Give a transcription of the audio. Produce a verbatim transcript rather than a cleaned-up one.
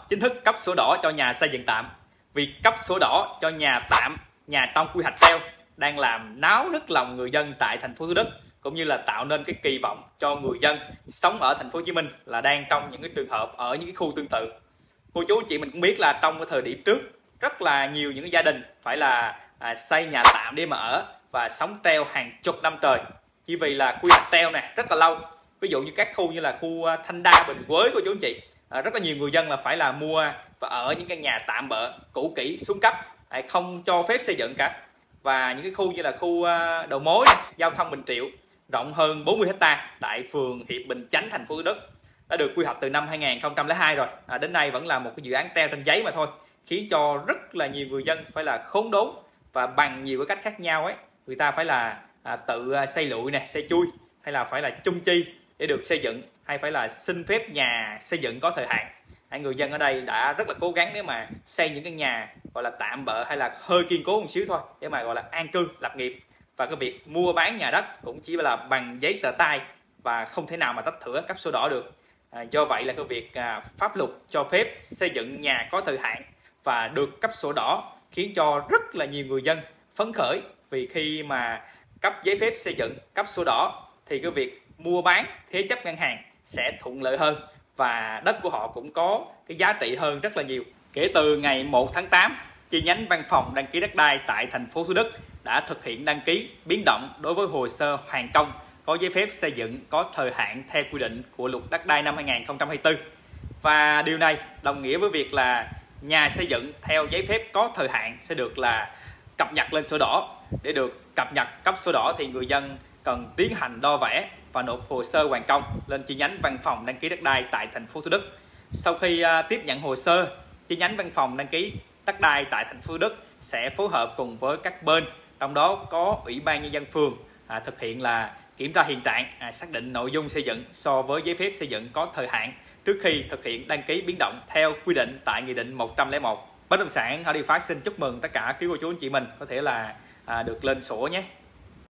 chính thức cấp sổ đỏ cho nhà xây dựng tạm. Việc cấp sổ đỏ cho nhà tạm, nhà trong quy hoạch treo đang làm náo nức lòng người dân tại thành phố Thủ Đức, cũng như là tạo nên cái kỳ vọng cho người dân sống ở thành phố Hồ Chí Minh là đang trong những cái trường hợp ở những cái khu tương tự. Cô chú anh chị mình cũng biết là trong cái thời điểm trước rất là nhiều những cái gia đình phải là à, xây nhà tạm để mà ở và sống treo hàng chục năm trời, chỉ vì là quy hoạch treo này rất là lâu. Ví dụ như các khu như là khu Thanh Đa, Bình Quế cô chú anh chị, à, rất là nhiều người dân là phải là mua và ở những căn nhà tạm bợ cũ kỹ xuống cấp, à, không cho phép xây dựng cả. Và những cái khu như là khu đầu mối này, giao thông Bình Triệu rộng hơn bốn mươi héc ta tại phường Hiệp Bình Chánh, thành phố Thủ Đức đã được quy hoạch từ năm hai nghìn không trăm lẻ hai rồi, à, đến nay vẫn là một cái dự án treo trên giấy mà thôi, khiến cho rất là nhiều người dân phải là khốn đốn và bằng nhiều cái cách khác nhau ấy, người ta phải là à, tự xây lụi này, xây chui, hay là phải là chung chi để được xây dựng, hay phải là xin phép nhà xây dựng có thời hạn. Hai người dân ở đây đã rất là cố gắng để mà xây những cái nhà gọi là tạm bợ hay là hơi kiên cố một xíu thôi để mà gọi là an cư lập nghiệp. Và cái việc mua bán nhà đất cũng chỉ là bằng giấy tờ tay và không thể nào mà tách thửa cấp sổ đỏ được. À, do vậy là cái việc à, pháp luật cho phép xây dựng nhà có thời hạn và được cấp sổ đỏ khiến cho rất là nhiều người dân phấn khởi, vì khi mà cấp giấy phép xây dựng, cấp sổ đỏ thì cái việc mua bán thế chấp ngân hàng sẽ thuận lợi hơn và đất của họ cũng có cái giá trị hơn rất là nhiều. Kể từ ngày một tháng tám, chi nhánh văn phòng đăng ký đất đai tại thành phố Thủ Đức đã thực hiện đăng ký biến động đối với hồ sơ hoàn công có giấy phép xây dựng có thời hạn theo quy định của Luật Đất đai năm hai nghìn không trăm hai mươi tư. Và điều này đồng nghĩa với việc là nhà xây dựng theo giấy phép có thời hạn sẽ được là cập nhật lên sổ đỏ. Để được cập nhật cấp sổ đỏ thì người dân cần tiến hành đo vẽ và nộp hồ sơ hoàn công lên chi nhánh văn phòng đăng ký đất đai tại thành phố Thủ Đức. Sau khi uh, tiếp nhận hồ sơ, chi nhánh văn phòng đăng ký đất đai tại thành phố Thủ Đức sẽ phối hợp cùng với các bên, trong đó có Ủy ban Nhân dân phường à, thực hiện là kiểm tra hiện trạng, à, xác định nội dung xây dựng so với giấy phép xây dựng có thời hạn trước khi thực hiện đăng ký biến động theo quy định tại Nghị định một trăm lẻ một. Bất động sản Hảo Đi Phát xin chúc mừng tất cả quý cô chú anh chị mình có thể là à, được lên sổ nhé.